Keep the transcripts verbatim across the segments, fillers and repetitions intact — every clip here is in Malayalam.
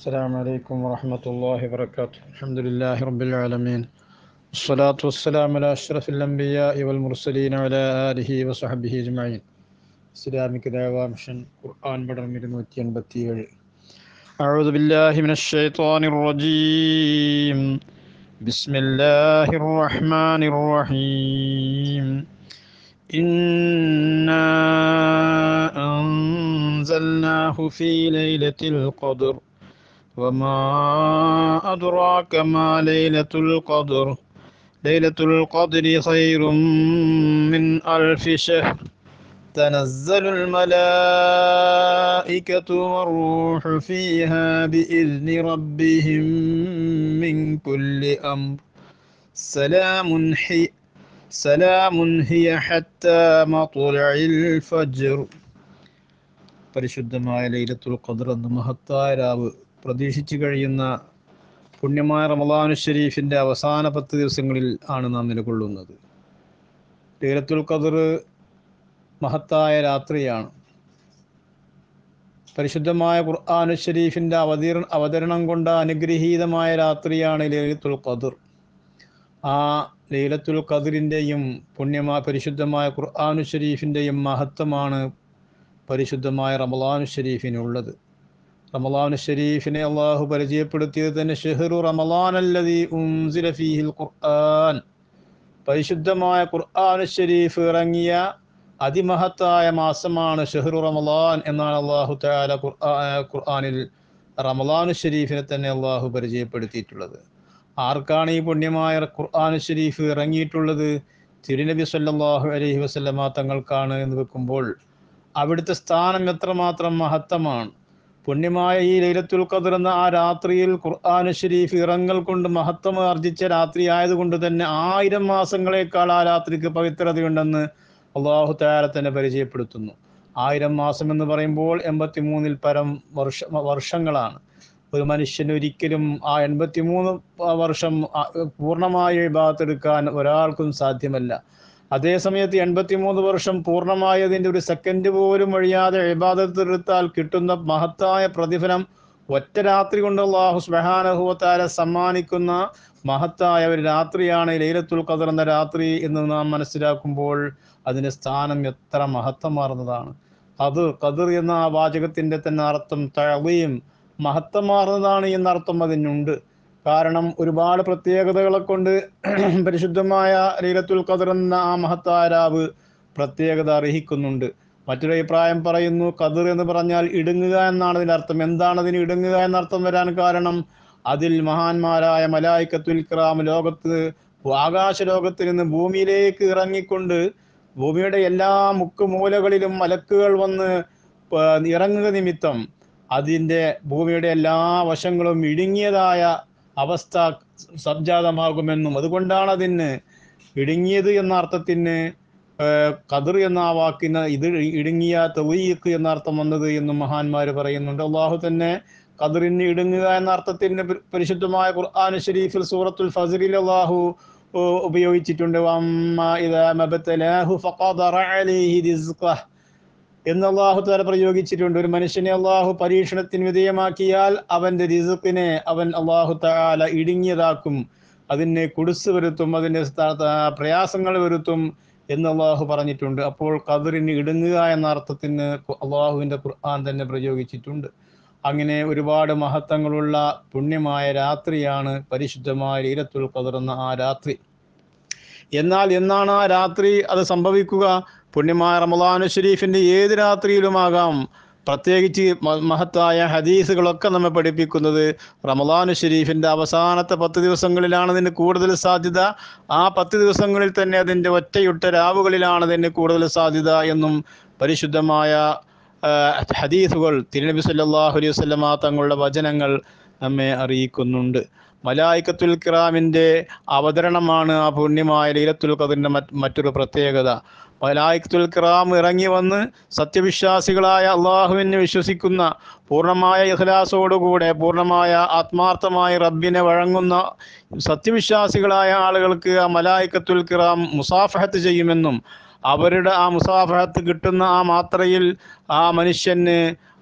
السلام عليكم ورحمة الله وبركاته. الحمد لله رب العالمين، الصلاة والسلام على أشرف الأنبياء والمرسلين وعلى آله وصحبه أجمعين. إسلامك دعوة مشن قرآن بدر ഇരുന്നൂറ്റി എൺപത്തിയേഴ്. أعوذ بالله من الشيطان الرجيم. بسم الله الرحمن الرحيم. إنا أنزلناه في ليلة القدر وما أدراك ما ليلة القدر ليلة القدر خير من ألف شهر تنزل الملائكة والروح فيها بإذن ربهم من كل أمر سلام هي سلام هي حتى مطلع الفجر. പരിശുദ്ധമായ ലൈലത്തുൽ ഖദ്ർ എന്ന മഹത്തായ രാവ് പ്രതീക്ഷിച്ചു കഴിയുന്ന പുണ്യമായ റമളാനു ശരീഫിൻ്റെ അവസാന പത്ത് ദിവസങ്ങളിൽ ആണ് നാം നിലകൊള്ളുന്നത്. ലൈലത്തുൽ ഖദ്ർ മഹത്തായ രാത്രിയാണ്. പരിശുദ്ധമായ ഖുർആനു ശരീഫിൻ്റെ അവതീർ അവതരണം കൊണ്ട് അനുഗ്രഹീതമായ രാത്രിയാണ് ലൈലത്തുൽ ഖദ്ർ. ആ ലൈലത്തുൽ ഖദ്റിൻ്റെയും പുണ്യമായ പരിശുദ്ധമായ ഖുർആനു ശരീഫിൻ്റെയും മഹത്വമാണ് പരിശുദ്ധമായ റമളാനു ശരീഫിനുള്ളത്. റമളാനു ശരീഫിനെ അള്ളാഹു പരിചയപ്പെടുത്തിയത് തന്നെ ഷഹ്റു റമളാൻ അല്ലദീ ഉൻസില ഫീഹിൽ ഖുർആൻ, പരിശുദ്ധമായ ഖുർആനു ശരീഫ് ഇറങ്ങിയ അതിമഹത്തായ മാസമാണ് ഷഹ്റു റമളാൻ എന്നാണ് അള്ളാഹു തആല ഖുർആനിൽ റമളാനു ശരീഫിനെ തന്നെ അള്ളാഹു പരിചയപ്പെടുത്തിയിട്ടുള്ളത്. ആർക്കാണ് ഈ പുണ്യമായ ഖുർആനു ശരീഫ് ഇറങ്ങിയിട്ടുള്ളത്? തിരുനബി സല്ലല്ലാഹു അലൈഹി വസല്ലമ തങ്ങൾക്കാണ് എന്ന് വെക്കുമ്പോൾ അവിടുത്തെ സ്ഥാനം എത്രമാത്രം മഹത്തമാണ്. പുണ്യമായ ഈ ലൈലത്തുൽ ഖദ്ർ എന്ന ആ രാത്രിയിൽ ഖുർആനു ശരീഫ് ഇറങ്ങൽ കൊണ്ട് മഹത്വം ആർജിച്ച രാത്രി ആയതുകൊണ്ട് തന്നെ ആയിരം മാസങ്ങളെക്കാൾ ആ രാത്രിക്ക് പവിത്രതയുണ്ടെന്ന് അള്ളാഹു തആല തന്നെ പരിചയപ്പെടുത്തുന്നു. ആയിരം മാസം എന്ന് പറയുമ്പോൾ എൺപത്തി മൂന്നിൽ പരം വർഷ വർഷങ്ങളാണ്. ഒരു മനുഷ്യന് ഒരിക്കലും ആ എൺപത്തി മൂന്ന് വർഷം പൂർണ്ണമായി ഇബാദത്ത് എടുക്കാൻ ഒരാൾക്കും സാധ്യമല്ല. അതേ സമയത്ത് എൺപത്തി മൂന്ന് വർഷം പൂർണ്ണമായതിൻ്റെ ഒരു സെക്കൻഡ് പോലും ഒഴിയാതെ ഇബാദത്ത് എടുത്താൽ കിട്ടുന്ന മഹത്തായ പ്രതിഫലം ഒറ്റ രാത്രി കൊണ്ട് അല്ലാഹു സുബ്ഹാനഹു വ തആല സമ്മാനിക്കുന്ന മഹത്തായ ഒരു രാത്രിയാണ് ലൈലത്തുൽ ഖദ്ർ എന്ന രാത്രി എന്ന് നാം മനസ്സിലാക്കുമ്പോൾ അതിൻ്റെ സ്ഥാനം എത്ര മഹത്വമാർന്നതാണ്. ഖദ്ർ ഖദ്ർ എന്ന ആ വാചകത്തിൻ്റെ തന്നെ അർത്ഥം തഅളീം, മഹത്വമാർന്നതാണ് എന്നർത്ഥം അതിനുണ്ട്. കാരണം ഒരുപാട് പ്രത്യേകതകളെ കൊണ്ട് പരിശുദ്ധമായ ലൈലത്തുൽ ഖദ്ർ എന്ന ആ മഹത്തായ രാവ് പ്രത്യേകത അർഹിക്കുന്നുണ്ട്. മറ്റൊരു അഭിപ്രായം പറയുന്നു, ഖദ്ർ എന്ന് പറഞ്ഞാൽ ഇടുങ്ങുക എന്നാണ് അതിൻ്റെ അർത്ഥം. എന്താണ് അതിന് ഇടുങ്ങുക എന്നർത്ഥം വരാൻ കാരണം? അതിൽ മഹാന്മാരായ മലായികത്തുൽ കിറാം ലോകത്ത് ആകാശ ലോകത്തിൽ നിന്ന് ഭൂമിയിലേക്ക് ഇറങ്ങിക്കൊണ്ട് ഭൂമിയുടെ എല്ലാ മുക്കുമൂലകളിലും മലക്കുകൾ വന്ന് ഇറങ്ങുക നിമിത്തം അതിൻ്റെ ഭൂമിയുടെ എല്ലാ വശങ്ങളും ഇടുങ്ങിയതായ അവസ്ഥ സംജാതമാകുമെന്നും അതുകൊണ്ടാണ് അതിന് ഇടുങ്ങിയത് എന്ന അർത്ഥത്തിന് ഖദ്ർ എന്ന ആ വാക്കിന് ഇത് ഇടുങ്ങിയ തളീഖ് എന്ന അർത്ഥം വന്നത് എന്നും മഹാന്മാർ പറയുന്നുണ്ട്. അള്ളാഹു തന്നെ ഖദ്റിന് ഇടുങ്ങുക എന്ന അർത്ഥത്തിന് പരിശുദ്ധമായ ഖുർആൻ ശരീഫിൽ സൂറത്തുൽ ഫജ്റിൽ അള്ളാഹു ഉപയോഗിച്ചിട്ടുണ്ട്. എന്ന് അള്ളാഹു തആല പ്രയോഗിച്ചിട്ടുണ്ട്. ഒരു മനുഷ്യനെ അള്ളാഹു പരീക്ഷണത്തിന് വിധേയമാക്കിയാൽ അവൻ്റെ റിസ്ഖിനെ അവൻ അള്ളാഹു തആല ഇടുങ്ങിയതാക്കും, അതിനെ കുടുസ് വരുത്തും, അതിൻ്റെ പ്രയാസങ്ങൾ വരുത്തും എന്ന് അള്ളാഹു പറഞ്ഞിട്ടുണ്ട്. അപ്പോൾ ഖദ്റിന് ഇടുങ്ങുക എന്ന അർത്ഥത്തിന് അള്ളാഹുവിൻ്റെ ഖുർആൻ തന്നെ പ്രയോഗിച്ചിട്ടുണ്ട്. അങ്ങനെ ഒരുപാട് മഹത്വങ്ങളുള്ള പുണ്യമായ രാത്രിയാണ് പരിശുദ്ധമായ ലൈലത്തുൽ ഖദ്ർ എന്ന ആ രാത്രി. എന്നാൽ എന്നാണ് ആ രാത്രി അത് സംഭവിക്കുക? പുണ്യമായ റമളാനു ശരീഫിൻ്റെ ഏത് രാത്രിയിലുമാകാം. പ്രത്യേകിച്ച് മഹത്തായ ഹദീസുകളൊക്കെ നമ്മെ പഠിപ്പിക്കുന്നത് റമളാനു ശരീഫിൻ്റെ അവസാനത്തെ പത്ത് ദിവസങ്ങളിലാണ് അതിന് കൂടുതൽ സാധ്യത. ആ പത്ത് ദിവസങ്ങളിൽ തന്നെ അതിൻ്റെ ഒറ്റയൊറ്റ രാവുകളിലാണ് അതിന് കൂടുതൽ സാധ്യത എന്നും പരിശുദ്ധമായ ഹദീസുകൾ തിരുനബി സല്ലല്ലാഹു അലൈഹി വസല്ലമ തങ്ങളുടെ വചനങ്ങൾ നമ്മെ അറിയിക്കുന്നുണ്ട്. മലായികത്തുൽ കിറാമിൻ്റെ അവതരണമാണ് ആ പുണ്യമായ ലൈലത്തുൽ ഖദ്റിൻ്റെ മറ്റൊരു പ്രത്യേകത. മലായികത്തുൽ കിറാം ഇറങ്ങി വന്ന് സത്യവിശ്വാസികളായ അള്ളാഹുവിനെ വിശ്വസിക്കുന്ന പൂർണ്ണമായ ഇഖ്ലാസോടുകൂടെ പൂർണ്ണമായ ആത്മാർത്ഥമായി റബ്ബിനെ വഴങ്ങുന്ന സത്യവിശ്വാസികളായ ആളുകൾക്ക് ആ മലായികത്തുൽ കിറാം മുസാഫഹത്ത് ചെയ്യുമെന്നും അവരുടെ ആ മുസാഫഹത്ത് കിട്ടുന്ന ആ മാത്രയിൽ ആ മനുഷ്യന്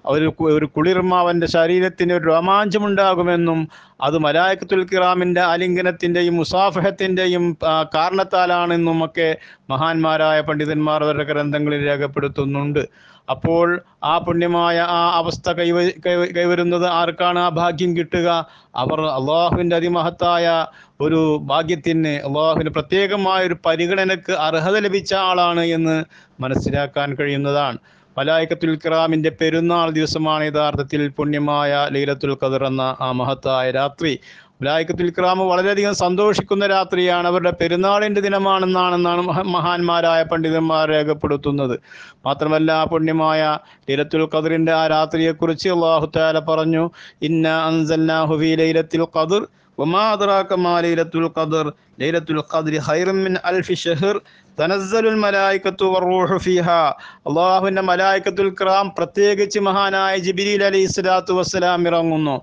ഒരു ഒരു കുളിർമ അവൻ്റെ ശരീരത്തിന് ഒരു രോമാഞ്ചമുണ്ടാകുമെന്നും അത് മലായികത്തുൽ കിറാമിൻ്റെ ആലിംഗനത്തിൻ്റെയും മുസാഫഹത്തിൻ്റെയും കാരണത്താലാണെന്നും ഒക്കെ മഹാന്മാരായ പണ്ഡിതന്മാർ അവരുടെ ഗ്രന്ഥങ്ങളിൽ രേഖപ്പെടുത്തുന്നുണ്ട്. അപ്പോൾ ആ പുണ്യമായ ആ അവസ്ഥ കൈവ കൈവരുന്നത് ആർക്കാണ് ആ ഭാഗ്യം കിട്ടുക? അവർ അള്ളാഹുവിൻ്റെ അതിമഹത്തായ ഒരു ഭാഗ്യത്തിന്, അള്ളാഹുവിന് പ്രത്യേകമായ ഒരു പരിഗണനക്ക് അർഹത ലഭിച്ച ആളാണ് എന്ന് മനസ്സിലാക്കാൻ കഴിയുന്നതാണ്. മലായികത്തുൽ കിറാമിൻ്റെ പെരുന്നാൾ ദിവസമാണ് യഥാർത്ഥത്തിൽ പുണ്യമായ ലൈലത്തുൽ ഖദർ എന്ന ആ മഹത്തായ രാത്രി. മലായികത്തുൽ കിറാം വളരെയധികം സന്തോഷിക്കുന്ന രാത്രിയാണ്, അവരുടെ പെരുന്നാളിൻ്റെ ദിനമാണെന്നാണെന്നാണ് മഹാന്മാരായ പണ്ഡിതന്മാർ രേഖപ്പെടുത്തുന്നത്. മാത്രമല്ല പുണ്യമായ ലൈലത്തുൽ ഖദറിൻ്റെ ആ രാത്രിയെക്കുറിച്ച് അല്ലാഹു തആല പറഞ്ഞു, ഇന്നാ അൻസൽനാഹു ഫീ ലൈലത്തുൽ ഖദർ വമാ അദ്റാക മാ ലൈലത്തുൽ ഖദർ ലൈലത്തുൽ ഖദ്രി ഖൈറും മിൻ അൽഫി ഷഹർ തനസ്സലുൽ മലായികത്തു വറൂഹു ഫീഹാ. അല്ലാഹുവിൻ്റെ മലായികത്തുൽ കിറാം പ്രത്യേകിച്ച് മഹാനായ ജിബ്രീൽ അലൈഹിസ്സലാത്തു വസ്സലാം ഇറങ്ങുന്നു.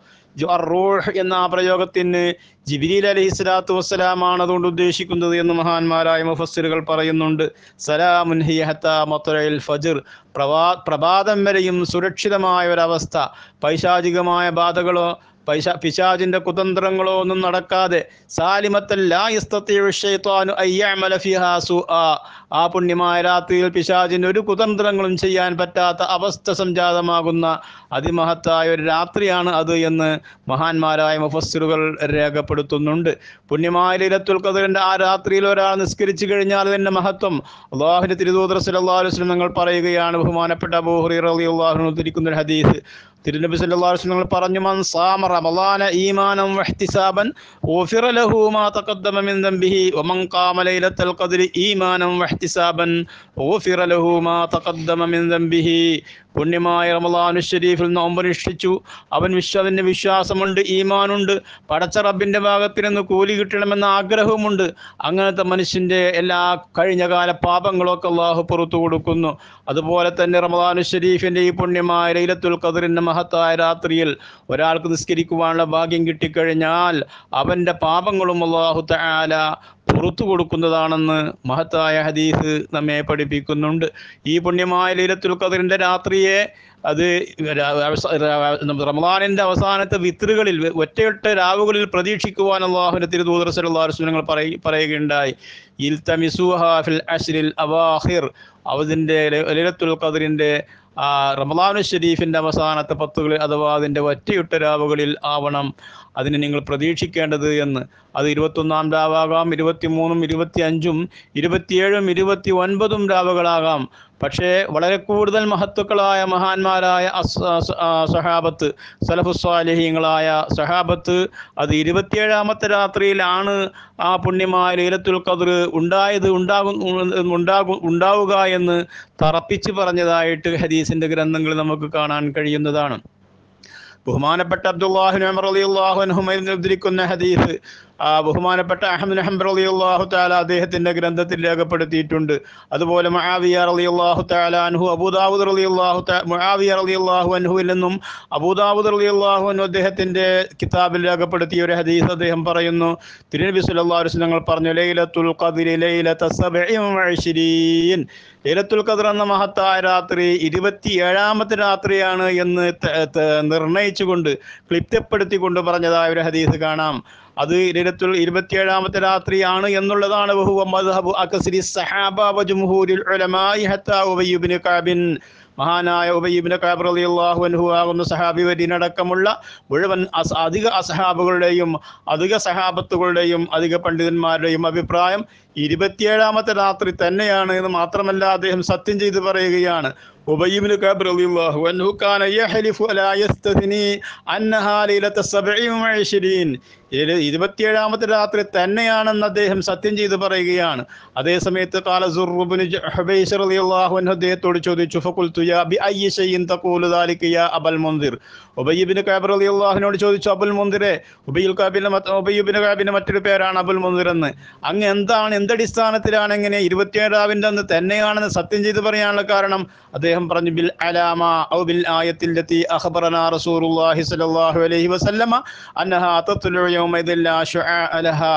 റൂഹ് എന്ന ആ പ്രയോഗത്തിന് ജിബ്രീൽ അലൈഹിസ്സലാത്തു വസ്സലാമാണ് അതുകൊണ്ട് ഉദ്ദേശിക്കുന്നത് എന്ന് മഹാന്മാരായ മുഫസ്സിറുകൾ പറയുന്നുണ്ട്. സലാമുൻ ഹിയ ഹത്താ മത്ലഇൽ ഫജ്ർ, പ്രഭാ പ്രഭാതം വരെയും സുരക്ഷിതമായ ഒരവസ്ഥ, പൈശാചികമായ ബാധകളോ പൈശാ പിശാചിൻ്റെ കുതന്ത്രങ്ങളോ ഒന്നും നടക്കാതെ സാലിമത്തൻ ലാ യസ്തതിഉ ശൈത്വാനു അയ്യഅമല ഫിഹാ സുആ, ആ പുണ്യമായ രാത്രിയിൽ പിശാചിന് ഒരു കുതന്ത്രങ്ങളും ചെയ്യാൻ പറ്റാത്ത അവസ്ഥ സംജാതമാകുന്ന അതിമഹത്തായ ഒരു രാത്രിയാണ് അത് എന്ന് മഹാന്മാരായ മുഫസ്സിറുകൾ രേഖപ്പെടുത്തുന്നുണ്ട്. പുണ്യമായ ലൈലത്തുൽ ഖദറിൻ്റെ ആ രാത്രിയിൽ ഒരാൾ നിസ്കരിച്ചു കഴിഞ്ഞാൽ അതിൻ്റെ മഹത്വം അല്ലാഹുവിൻ്റെ തിരുദൂതർ സല്ലല്ലാഹു അലൈഹി വസല്ലം തങ്ങൾ പറയുകയാണ്. ബഹുമാനപ്പെട്ട അബൂ ഹുറൈറ റളിയല്ലാഹു അൻഹു ഉദ്ധരിക്കുന്ന ഒരു ഹദീസ്, തിരുനബി സല്ലല്ലാഹു അലൈഹി വസല്ലം പറഞ്ഞു, മൻ സാമ റമളാന ഈമാനൻ വഹ്തിസാബൻ ഗുഫിറ ലഹു മാ തഖദ്ദമ മിൻ ദംബിഹി വമൻ ഖാമ ലൈലത്തുൽ ഖദ്രി ഈമാനൻ വഹ്തിസാബൻ ഗുഫിറ ലഹു മാ തഖദ്ദമ മിൻ ദംബിഹി. പുണ്യമായ റമളാനു ശരീഫിൽ നോമ്പനുഷ്ഠിച്ചു, അവൻ വിശ്വതിൻ്റെ വിശ്വാസമുണ്ട്, ഈമാനുണ്ട്, പടച്ച റബ്ബിൻ്റെ ഭാഗത്തിൽ നിന്ന് കൂലി കിട്ടണമെന്ന ആഗ്രഹവുമുണ്ട്. അങ്ങനത്തെ മനുഷ്യൻ്റെ എല്ലാ കഴിഞ്ഞകാല പാപങ്ങളൊക്കെ അള്ളാഹു പുറത്തു കൊടുക്കുന്നു. അതുപോലെ തന്നെ റമളാനു ശരീഫിൻ്റെ ഈ പുണ്യമായ ലൈലത്തുൽ ഖദറിൻ്റെ മഹത്തായ രാത്രിയിൽ ഒരാൾക്ക് നിസ്കരിക്കുവാനുള്ള ഭാഗ്യം കിട്ടിക്കഴിഞ്ഞാൽ അവൻ്റെ പാപങ്ങളും അല്ലാഹു തആല പുറത്തു കൊടുക്കുന്നതാണെന്ന് മഹത്തായ ഹദീസ് നമ്മെ പഠിപ്പിക്കുന്നുണ്ട്. ഈ പുണ്യമായ ലൈലത്തുൽ ഖദറിൻ്റെ രാത്രിയെ അത് റമളാനിൻ്റെ അവസാനത്തെ വിത്റുകളിൽ ഒറ്റയൊറ്റ രാവുകളിൽ പ്രതീക്ഷിക്കുവാൻ അല്ലാഹുവിൻ്റെ തിരുദൂതർ സല്ലല്ലാഹു അലൈഹി വസല്ലം പറയ പറയുകയുണ്ടായി. ഇൽതമിസുഹാ ഫിൽ അശ്രിൽ അവാഖിർ, അതിൻ്റെ ലൈലത്തുൽ ഖദറിൻ്റെ ആ റമളാനു ശരീഫിൻ്റെ അവസാനത്തെ പത്തുകളിൽ അഥവാ അതിൻ്റെ ഒറ്റയൊറ്റ രാവുകളിൽ ആവണം അതിന് നിങ്ങൾ പ്രതീക്ഷിക്കേണ്ടത് എന്ന്. അത് ഇരുപത്തൊന്നാം രാവാകാം, ഇരുപത്തി മൂന്നും ഇരുപത്തി അഞ്ചും ഇരുപത്തിയേഴും ഇരുപത്തി ഒൻപതും രാവുകളാകാം. പക്ഷേ വളരെ കൂടുതൽ മഹത്തുക്കളായ മഹാന്മാരായ സഹാബത്ത്, സലഫുസ്വാലിഹീങ്ങളായ സഹാബത്ത് അത് ഇരുപത്തിയേഴാമത്തെ രാത്രിയിലാണ് ആ പുണ്യമായ ലൈലത്തുൽ ഖദ്ർ ഉണ്ടായത് ഉണ്ടാകും ഉണ്ടാകും ഉണ്ടാവുക എന്ന് തറപ്പിച്ച് പറഞ്ഞതായിട്ട് ഹദീസിൻ്റെ ഗ്രന്ഥങ്ങളിൽ നമുക്ക് കാണാൻ കഴിയുന്നതാണ്. ബഹുമാനപ്പെട്ട അബ്ദുല്ലാഹി ഇബ്നു ഉമർ റളിയല്ലാഹു അൻഹുമയിൽ ഉദ്ധരിക്കുന്ന ഹദീസ് ബഹുമാനപ്പെട്ട അഹ്മദ് ബിൻ ഹംബൽ റളിയല്ലാഹു തആല അദ്ദേഹത്തിൻ്റെ ഗ്രന്ഥത്തിൽ രേഖപ്പെടുത്തിയിട്ടുണ്ട്. അതുപോലെ മുആവിയ റളിയല്ലാഹു തആല അൻഹു അബൂദാവൂദ് റളിയല്ലാഹു തആല മുആവിയ റളിയല്ലാഹു അൻഹുവിൽ നിന്നും അബൂദാവൂദ് റളിയല്ലാഹു അൻഹു അദ്ദേഹത്തിൻ്റെ കിതാബിൽ രേഖപ്പെടുത്തിയ ഒരു ഹദീസ് അദ്ദേഹം പറയുന്നു, തിരുനബി സല്ലല്ലാഹു അലൈഹി വസല്ലം പറഞ്ഞു, ലൈലത്തുൽ ഖദ്രി ലൈലത സബഇൻ വഇശ്രീൻ, ലൈലത്തുൽ ഖദ്ർ എന്ന മഹത്തായ രാത്രി ഇരുപത്തിയേഴാമത്തെ രാത്രിയാണ് എന്ന് നിർണയിച്ചുകൊണ്ട് ക്ലിപ്തപ്പെടുത്തിക്കൊണ്ട് പറഞ്ഞതായ ഒരു ഹദീസ് കാണാം. അത് ലൈലത്തുൽ ഇരുപത്തിയേഴാമത്തെ രാത്രിയാണ് എന്നുള്ളതാണ്. വഹുവ മദ്ഹബു അക്സരി സഹാബ വ ജംഹൂരിൽ ഉലമാഇ ഹത്താ ഉബയ്യ് ഇബ്നു കഅബിൻ, മഹാനായ ഉബയ്യ് ഇബ്നു കഅബ് റളിയല്ലാഹു അൻഹു ആകുന്ന സഹാബി വര്യനടക്കമുള്ള മുഴുവൻ അധിക അസഹാബുകളുടെയും അധിക സഹാബത്തുകളുടെയും അധിക പണ്ഡിതന്മാരുടെയും അഭിപ്രായം ഇരുപത്തിയേഴാമത്തെ രാത്രി തന്നെയാണ് എന്ന് മാത്രമല്ല അദ്ദേഹം സത്യം ചെയ്ത് പറയുകയാണ്. ഉബയ്യ് ഇബ്നു കഅബ് റളിയല്ലാഹു അൻഹു കാന യഹ്ലിഫു ലാ യസ്തഥ്നി അന്നഹാ ലൈലത സബഇൻ വഇശ്രീൻ, ഇരുപത്തിയേഴാമത്തെ രാത്രി തന്നെയാണെന്ന് അദ്ദേഹം സത്യം ചെയ്ത് പറയുകയാണ്. അതേസമയത്ത് ഖാല സുർറു ഇബ്നു ഹുബൈസ് റളിയല്ലാഹു അൻഹു അദ്ദേഹത്തോട് ചോദിച്ചു, ഫഖുൽതു യാ ബി അയ്യി ഷൈഇൻ തഖൂലു ദാലിക യാ അബൽ മുൻദിർ, ഉബയ്യ് ഇബ്നു കഅബ് റളിയല്ലാഹു അൻഹുവിനോട് ചോദിച്ചു, അബുൽ മുൻദിറെ, ഉബയ്യ് കഅബിന്റെ ഉബയ്യ് ഇബ്നു കഅബിന്റെ മറ്റൊരു പേരാണ് അബുൽ മുൻദിർ എന്ന്, അങ്ങ് എന്താണ് എന്തടിസ്ഥാനത്തിലാണ് എങ്ങനെ ഇരുപത്തിയേഴാവിൻ്റെ അന്ന് തന്നെയാണെന്ന് സത്യം ചെയ്ത് പറയാനുള്ള കാരണം? അദ്ദേഹം പറഞ്ഞു, ബിൽ അലാമ ഔ ബിൽ ആയത്തിൽ ലത്തി അഖബറനാ റസൂലുള്ളാഹി സ്വല്ലല്ലാഹു അലൈഹി വസല്ലമ അന്നഹാ തത്ലു യൗമഇദിൻ ലാ ശുആഅ ലഹാ,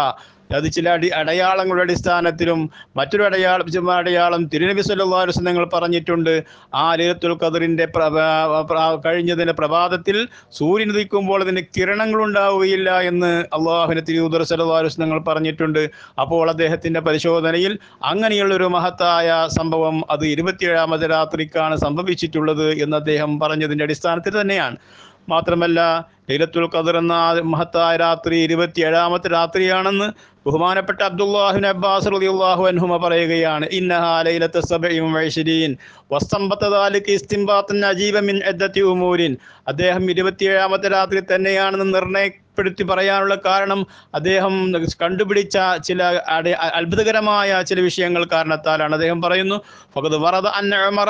അത് ചില അടി അടയാളങ്ങളുടെ അടിസ്ഥാനത്തിലും മറ്റൊരു അടയാളം അടയാളം തിരുനബി സല്ലല്ലാഹു അലൈഹി വസല്ലം പറഞ്ഞിട്ടുണ്ട്. ആ ലൈലത്തുൽ ഖദറിന്റെ കഴിഞ്ഞതിന്റെ പ്രഭാതത്തിൽ സൂര്യൻ ഉദിക്കുമ്പോൾ അതിന് കിരണങ്ങൾ ഉണ്ടാവുകയില്ല എന്ന് അള്ളാഹുവിന്റെ തിരുദൂതർ സല്ലല്ലാഹു അലൈഹി വസല്ലം പറഞ്ഞിട്ടുണ്ട്. അപ്പോൾ അദ്ദേഹത്തിന്റെ പരിശോധനയിൽ അങ്ങനെയുള്ള ഒരു മഹത്തായ സംഭവം അത് ഇരുപത്തിയേഴാമത്തെ രാത്രിക്കാണ് സംഭവിച്ചിട്ടുള്ളത് എന്ന് അദ്ദേഹം പറഞ്ഞതിന്റെ അടിസ്ഥാനത്തിൽ തന്നെയാണ്. മാത്രമല്ല ലൈലത്തുൽ ഖദർ എന്ന മഹത്തായ രാത്രി ഇരുപത്തിയേഴാമത്തെ രാത്രിയാണെന്ന് ബഹുമാനപ്പെട്ട അബ്ദുല്ലാഹി ഇബ്നു അബ്ബാസ് റളിയല്ലാഹു അൻഹുമ പറയുകയാണ്. ഇന്നഹാ ലൈലത്തു സബഇൻ വഇശ്രീൻ വസ്തംബത ദാലിക ഇസ്തിംബാതൻ അജീബ മിൻ ഇദ്ദത്തി ഉമൂരിൻ. അദ്ദേഹം ഇരുപത്തിയേഴാമത്തെ രാത്രി തന്നെയാണെന്ന് നിർണയപ്പെടുത്തി പറയാനുള്ള കാരണം അദ്ദേഹം കണ്ടുപിടിച്ച ചില അത്ഭുതകരമായ ചില വിഷയങ്ങൾ കാരണത്താലാണ്. അദ്ദേഹം പറയുന്നു, ഫഖദ് വറദ അന്ന ഉമറ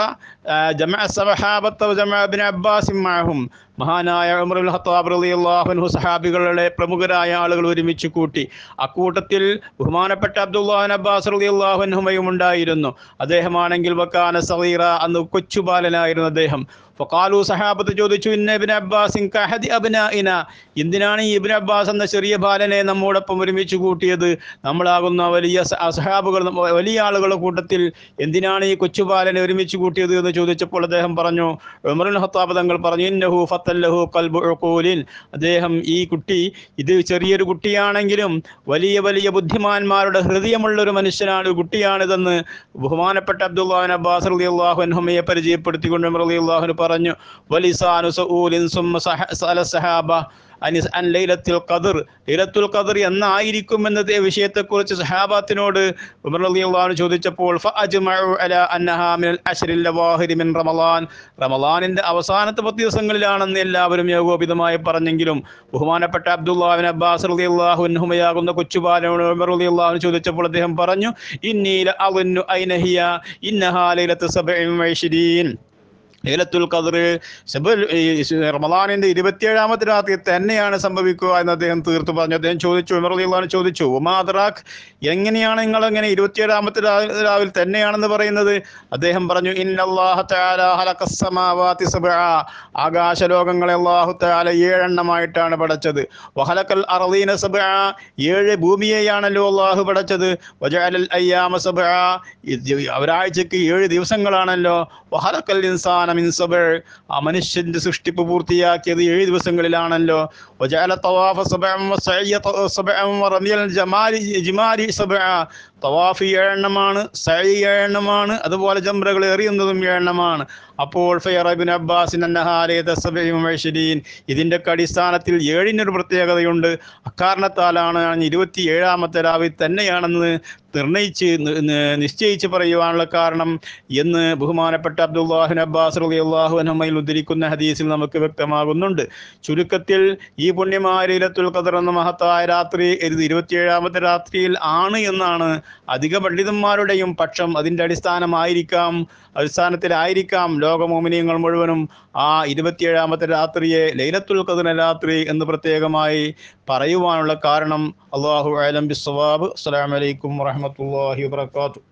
ജമഅ സഹബത വജമഅ ഇബ്നു അബ്ബാസ് മഅഹും. മഹാനായ ഉമർ ഇബ്നുൽ ഖത്താബ് റളിയല്ലാഹു അൻഹു സഹാബികളുടെ പ്രമുഖരായ ആളുകൾ ഒരുമിച്ച് കൂട്ടി. അക്കൂട്ടത്തിൽ ബഹുമാനപ്പെട്ട അബ്ദുല്ലാഹി ഇബ്നു അബ്ബാസ് റളിയല്ലാഹു അൻഹുമയും ഉണ്ടായിരുന്നു. അദ്ദേഹമാണെങ്കിൽ വകാന സഗീറ, അന്ന് കൊച്ചുബാലനായിരുന്നു അദ്ദേഹം. ഫഖാലു, സഹാബത്ത് ചോദിച്ചു, ഇന്ന ഇബ്നു അബ്ബാസിൻ കഹദി അബ്നാഇന, എന്തിനാണ് ഈ ഇബ്നു അബ്ബാസ് എന്ന ചെറിയ ബാലനെ നമ്മോടൊപ്പം ഒരുമിച്ച് കൂട്ടിയത്? നമ്മളാകുന്ന വലിയ സഹാബുകൾ, വലിയ ആളുകളുടെ കൂട്ടത്തിൽ എന്തിനാണ് ഈ കൊച്ചുബാലനെ ഒരുമിച്ച് കൂട്ടിയത് എന്ന് ചോദിച്ചപ്പോൾ അദ്ദേഹം പറഞ്ഞു, ഉമർ ഇബ്നുൽ ഖത്താബ് തങ്ങൾ പറഞ്ഞു, ഇന്നഹു ഫത്തല്ലഹു ഖൽബു ഉഖൂലിൻ, അദ്ദേഹം ഈ കുട്ടി ഇത് ചെറിയൊരു കുട്ടിയാണെങ്കിലും വലിയ വലിയ ബുദ്ധിമാന്മാരുടെ ഹൃദയമുള്ള ഒരു മനുഷ്യനാണ്, കുട്ടിയാണിതെന്ന് ബഹുമാനപ്പെട്ട അബ്ദുല്ലാഹി ഇബ്നു അബ്ബാസ് റളിയല്ലാഹു അൻഹുമയെ പരിചയപ്പെടുത്തിക്കൊണ്ട് ഉമർ റളിയല്ലാഹു അൻഹു പറഞ്ഞു, വലിസാനു സഊലിൻ സുമ്മ സഅല സഹാബ അൻ ലൈലത്തുൽ ഖദർ, ലൈലത്തുൽ ഖദർ എന്നായിരിക്കും എന്നതേ വിഷയത്തെക്കുറിച്ച് സഹാബത്തിനോട് ഉമർ റളിയല്ലാഹു അൻഹു ചോദിച്ചപ്പോൾ ഫഅജ്മഉ അലാ അന്നഹാ മിനൽ അശ്റിൽ ലവാഹിരി മിൻ റമളാൻ, റമളാനിന്റെ അവസാനത്തെ പത്ത് ദിവസങ്ങളിലാണെന്ന് എല്ലാവരും ഏകോപിതമായി പറഞ്ഞെങ്കിലും ബഹുമാനപ്പെട്ട അബ്ദുല്ലാഹി ഇബ്നു അബ്ബാസ് റളിയല്ലാഹു അൻഹുമയാകുന്ന കൊച്ചുബാലനോട് ഉമർ റളിയല്ലാഹു അൻഹു ചോദിച്ചപ്പോൾ അദ്ദേഹം പറഞ്ഞു, ഇന്നി ലഅظن അയ്ന ഹിയ ഇന്നഹാ ലൈലത്തു സബഇൻ വഇശ്രീൻ, ലൈലത്തുൽ ഖദർ റമളാനിന്റെ ഇരുപത്തിയേഴാമത്തെ രാത്രി തന്നെയാണ് സംഭവിക്കുക എന്ന് അദ്ദേഹം തീർത്തു പറഞ്ഞു. അദ്ദേഹം ചോദിച്ചു, ഉമർ റളിയല്ലാഹു അൻഹു ചോദിച്ചു, ഉമാ അദ്റാക്, എങ്ങനെയാണ് നിങ്ങൾ അങ്ങനെ ഇരുപത്തിയേഴാമത്തെ രാവിലെ തന്നെയാണെന്ന് പറയുന്നത്? അദ്ദേഹം പറഞ്ഞു, ഇന്നല്ലാഹ തആല ഖലഖസ് സമാവാതി സബ്അ, ആകാശലോകങ്ങളെ അല്ലാഹു തആല ഏഴെണ്ണമായിട്ടാണ് പടച്ചത്. വഖലഖൽ അർളീന സബ്അ, ഏഴ് ഭൂമിയെയാണല്ലോ അല്ലാഹു പടച്ചത്. വജഅലൽ അയ്യാമ സബ്അ, ഒരാഴ്ചക്ക് ഏഴ് ദിവസങ്ങളാണല്ലോ. വഖലഖൽ ഇൻസാന മിൻ സബ്അ, ആ മനുഷ്യന്റെ സൃഷ്ടിപ്പ് പൂർത്തിയാക്കിയത് ഏഴ് ദിവസങ്ങളിലാണല്ലോ. വജഅല തവാഫ സബ്അൻ വസഅയ സബ്അൻ വറമിയൽ ജമാലി ജിമാരി സബ്അ, തവാഫ് ഏഴെണ്ണമാണ്, സഅയ് ഏഴെണ്ണമാണ്, അതുപോലെ ജംറകൾ എറിയുന്നതും ഏഴെണ്ണമാണ്. അപ്പോൾ ഫയറ ഇബ്നു അബ്ബാസിൻ അന്നഹാ ലൈലത്തു സബഇൻ വഇശ്രീൻ, ഇതിന്റെ അടിസ്ഥാനത്തിൽ ഏഴിനൊരു പ്രത്യേകതയുണ്ട്. അക്കാരണത്താലാണ് ഇരുപത്തിയേഴാമത്തെ രാവിൽ തന്നെയാണെന്ന് നിർണയിച്ച് നിശ്ചയിച്ച് പറയുവാനുള്ള കാരണം എന്ന് ബഹുമാനപ്പെട്ട അബ്ദുല്ലാഹി ഇബ്നു അബ്ബാസ് റളിയല്ലാഹു അൻഹുമയിൽ ഉദ്ധരിക്കുന്ന ഹദീസിൽ നമുക്ക് വ്യക്തമാകുന്നുണ്ട്. ചുരുക്കത്തിൽ ഈ പുണ്യമായ ലൈലത്തുൽ ഖദർ എന്ന മഹത്തായ രാത്രി ഇത് ഇരുപത്തിയേഴാമത്തെ രാത്രിയിൽ ആണ് എന്നാണ് അധിക പണ്ഡിതന്മാരുടെയും പക്ഷം. അതിൻ്റെ അടിസ്ഥാനമായിരിക്കാം അടിസ്ഥാനത്തിലായിരിക്കാം ലോക മുഅ്മിനീങ്ങൾ മുഴുവനും ആ ഇരുപത്തിയേഴാമത്തെ രാത്രിയെ ലൈലത്തുൽ ഖദർ രാത്രി എന്ന് പ്രത്യേകമായി പറയുവാനുള്ള കാരണം. അല്ലാഹു അഅലം ബിസ്സവാബ്. അസ്സലാമു അലൈക്കും വറഹ്മത്തുള്ളാഹി വബറകാതുഹു.